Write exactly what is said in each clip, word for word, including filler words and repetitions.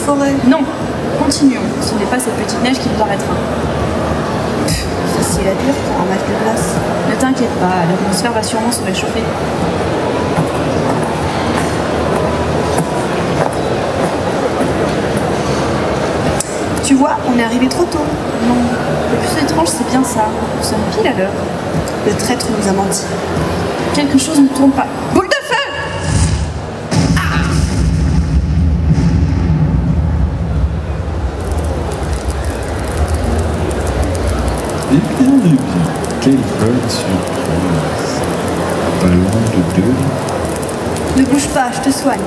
forêt. Non, continuons. Ce n'est pas cette petite neige qui nous arrêtera. Facile à dire pour un match de glace. Ne t'inquiète pas, l'atmosphère va sûrement se réchauffer. Tu vois, on est arrivé trop tôt. Non, le plus étrange, c'est bien ça. Nous sommes pile à l'heure. Le traître nous a menti. Quelque chose ne tourne pas. Boule de feu! Eh bien, eh bien, quelle bonne surprise. Ballon de deux. Ne bouge pas, je te soigne.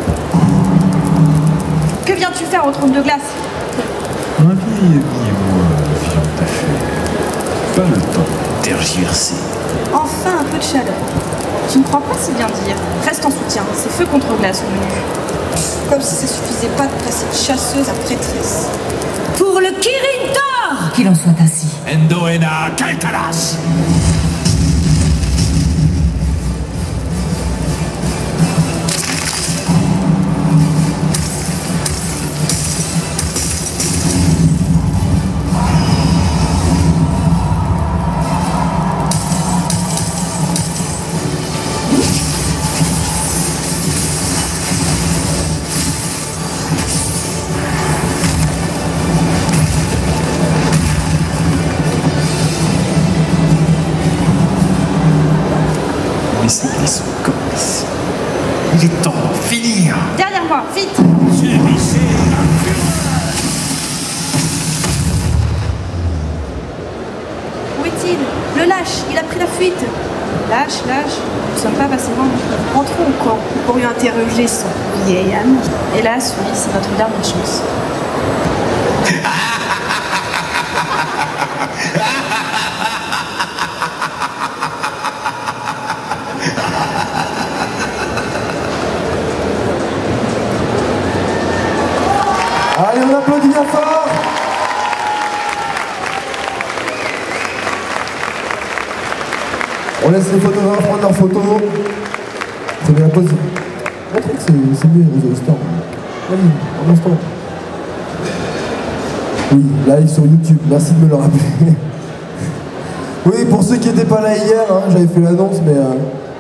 Que viens-tu faire au trône de glace? Un vieil ami et moi avions affaire. Pas le temps de tergiverser. Enfin un peu de chaleur. Tu ne crois pas si bien dire. Reste en soutien, c'est feu contre glace au menu. Comme si ça suffisait pas de passer de chasseuse à prêtresse. Pour le Kirin Tor, qu'il en soit ainsi. Endoena Kalkalas. Mais c'est qu'ils sont coriaces. Il est temps d'en finir. Derrière moi, vite! Subissez la fureur. Où est-il? Le lâche, il a pris la fuite. Lâche, lâche, nous ne sommes pas passés loin. Rentrons au camp, nous pourrions interroger son vieil ami. Hélas, oui, c'est notre dernière chance. Allez, on applaudit bien fort. On laisse les photographes prendre leurs photos. Ça met la pause. Montrez que c'est c'est mieux les réseaux stores. Vas-y, un instant. Oui, live sur YouTube, merci de me le rappeler. Oui, pour ceux qui n'étaient pas là hier, hein, j'avais fait l'annonce, mais... Euh,